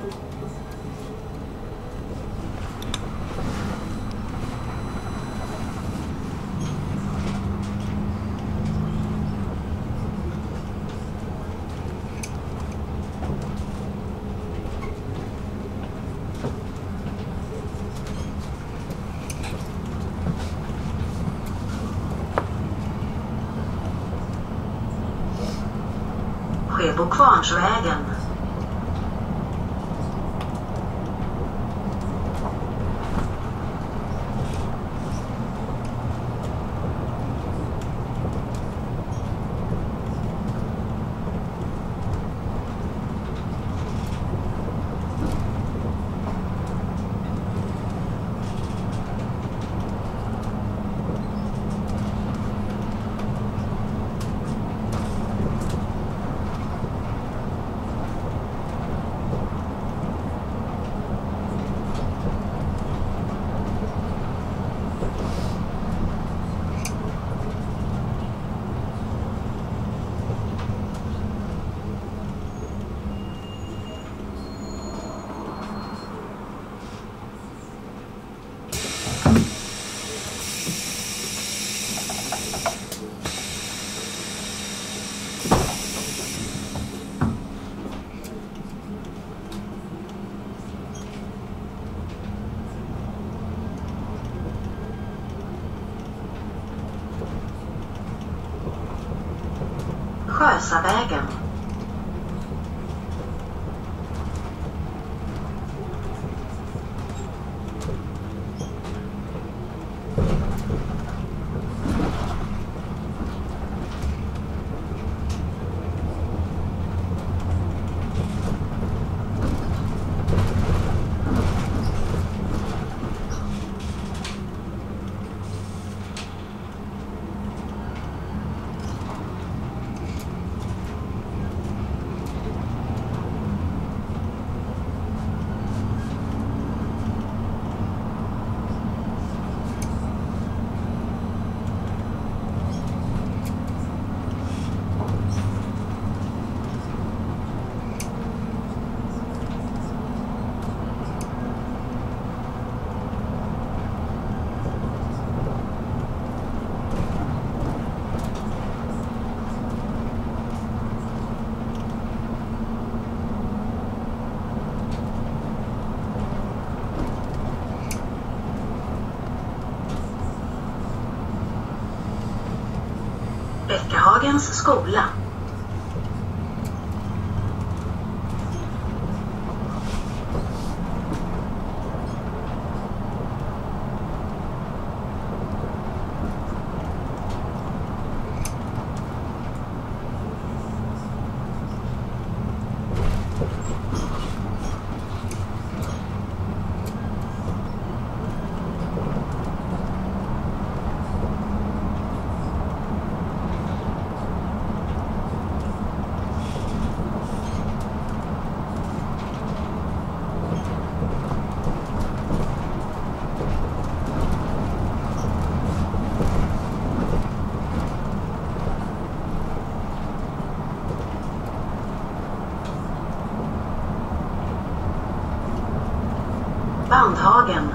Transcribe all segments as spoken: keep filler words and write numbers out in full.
Kvarnsvägen. Sjösavägen. Bäckahagens skola. Bandhagen.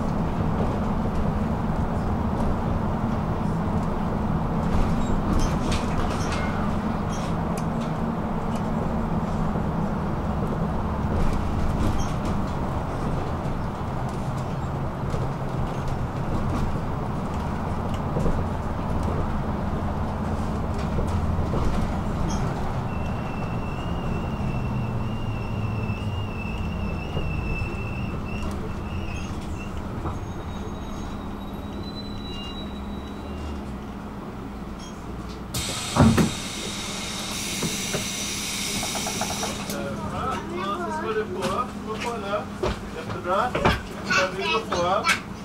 Jättebra. Sen vill gå på.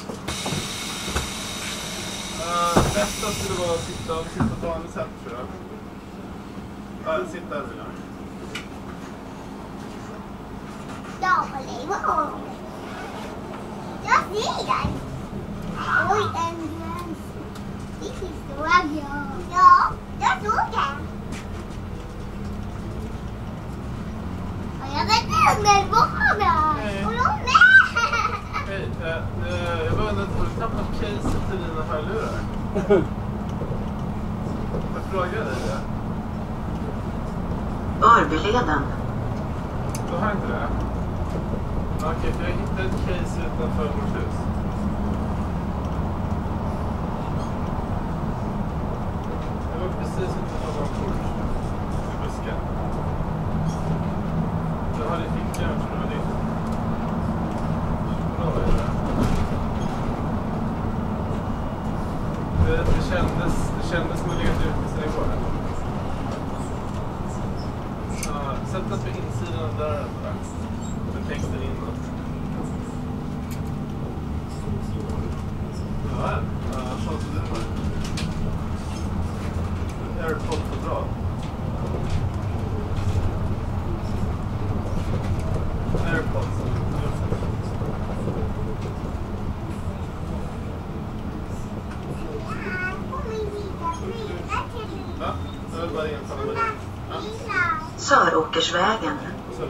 Uh, bästa skulle vara att sitta, sitta på vanligt sätt, tror jag. Uh, sitta där. Ja, vad jag ser den. Oj, en gräns. Det finns stora björn. Ja, jag såg den. Och jag vet inte, men vad har den? Jag frågade dig det. Örbyleden. Du har inte det? Okej, för jag hittade ett case utanför vårt hus. Jag var precis utanför vårt hus. I busken. Jag hade i fickan, jag tror det var ditt. Bra är det. Det, det kändes, det kändes som att ligga ute sen igår. Ja, sätt den på insidan av dörren där. Med texten inåt. Ja, ja, så så det var. AirPod-fodral. AirPods. Ja, det var bara en favorit. Söråkersvägen.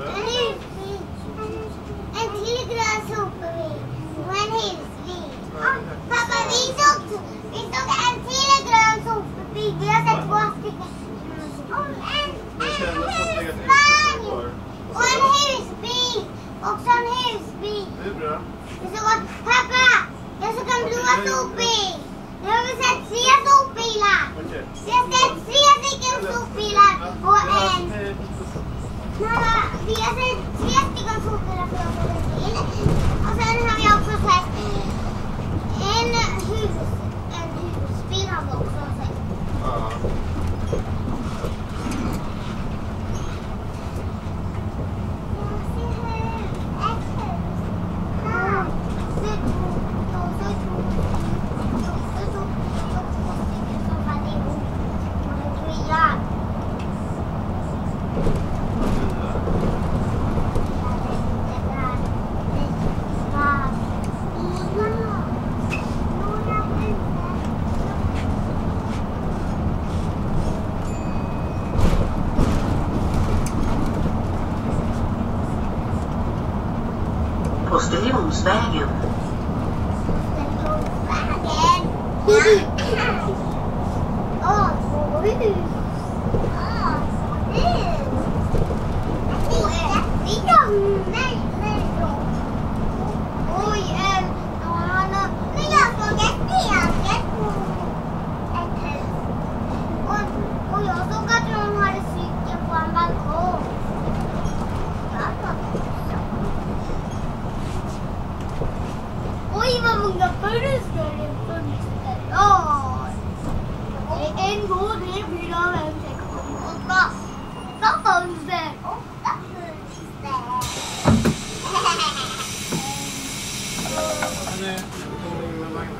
En till grön sopbil och en husbil. Pappa, vi såg, vi såg en till grön sopbil. Vi har sett två stycken. Och en, en husvagn och en husbil. Också en husbil. Det är bra. Jag såg att, pappa, jag såg en blå sopbil. Nu har vi sett tre sopbilar. Okej. Vi har sett tre stycken sopbilar och en... Mamma, vi har sett tre stycken sopbilar för att få det till. Och sen har vi också sett en hus, en husbil har vi också sett. Ja. Posterionsvägen. Åh, två hus. Åh, hus. Och ett nej, nej, oj, en, men jag såg ett teater på ett hus. Och, och jag såg att någon hade cykel på en balkong. Oj, vad många fönster i fönster. Ja. En, två, tre, fyra, fem, sex, sju, åtta. Åtta fönster. Åtta fönster. Nej, det kommer in med vagnen.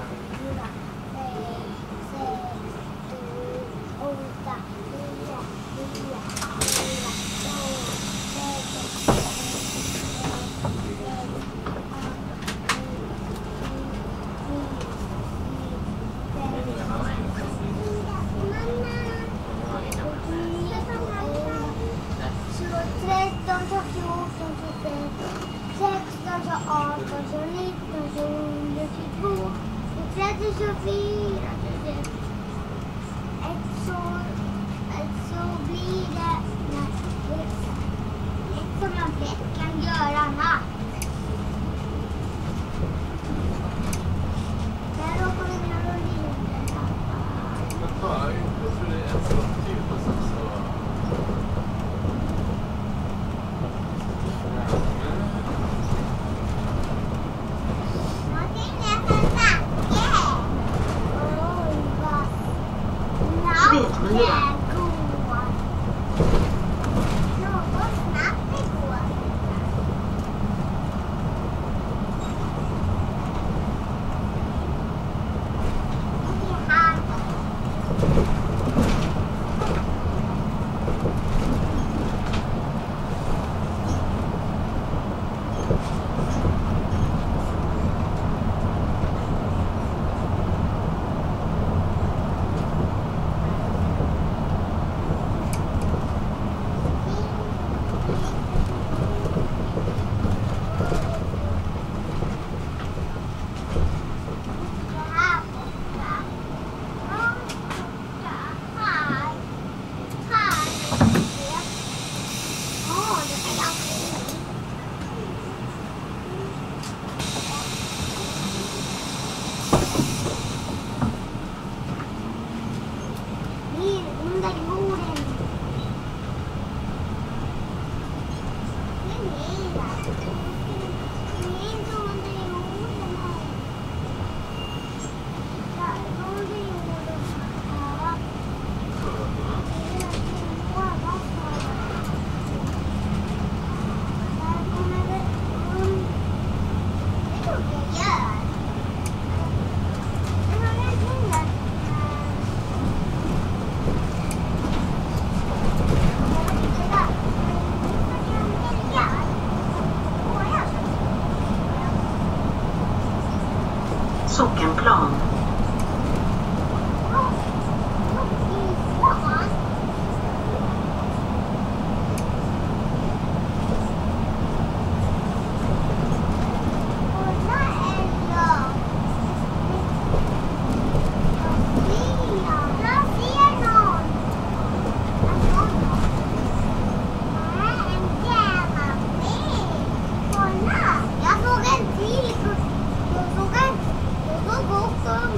Sockenplan. Jag såg en till. Jag såg en. Jag såg också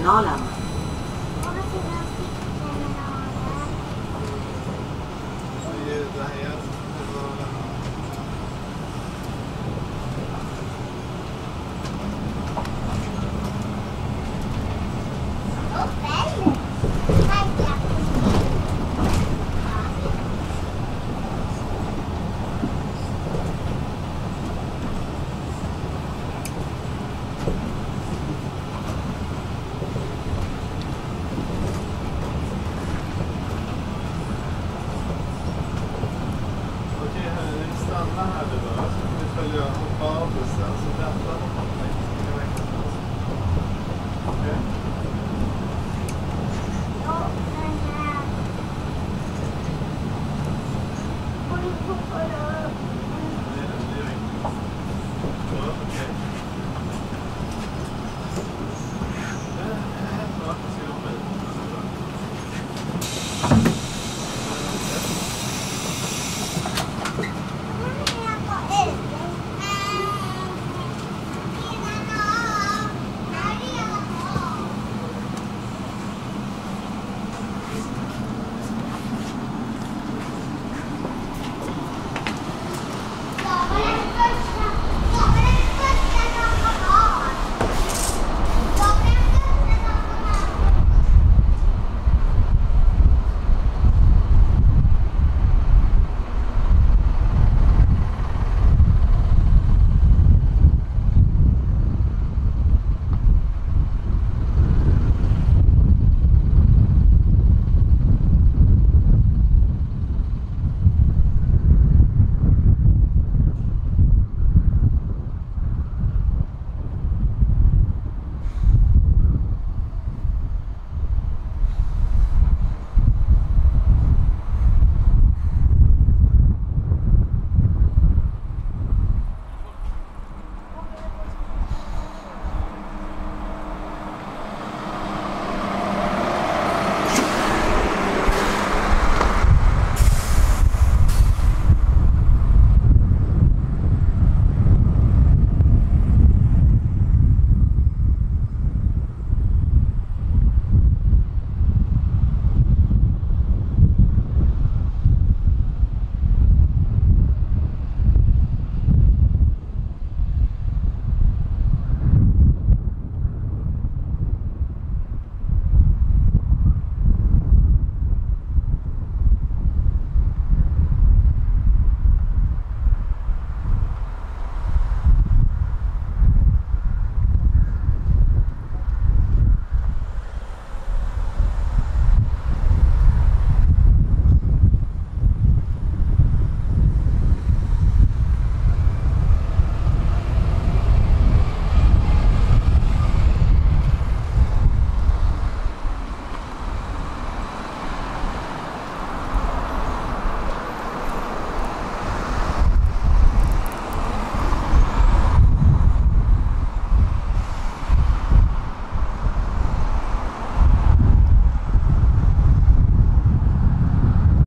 Cityterminalen. Det är det här är stanna här nu då, så får vi följa hoppa av bussen, så vänta på mig. Okej?